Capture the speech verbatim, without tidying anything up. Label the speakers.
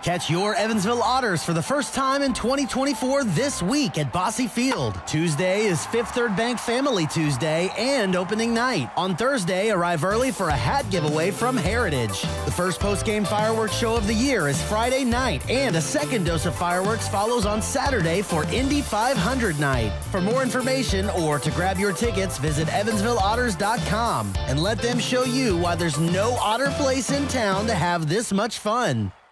Speaker 1: Catch your Evansville Otters for the first time in twenty twenty-four this week at Bosse Field. Tuesday is Fifth Third Bank Family Tuesday and opening night. On Thursday, arrive early for a hat giveaway from Heritage. The first post-game fireworks show of the year is Friday night, and a second dose of fireworks follows on Saturday for Indy five hundred night. For more information or to grab your tickets, visit evansville otters dot com and let them show you why there's no Otter place in town to have this much fun.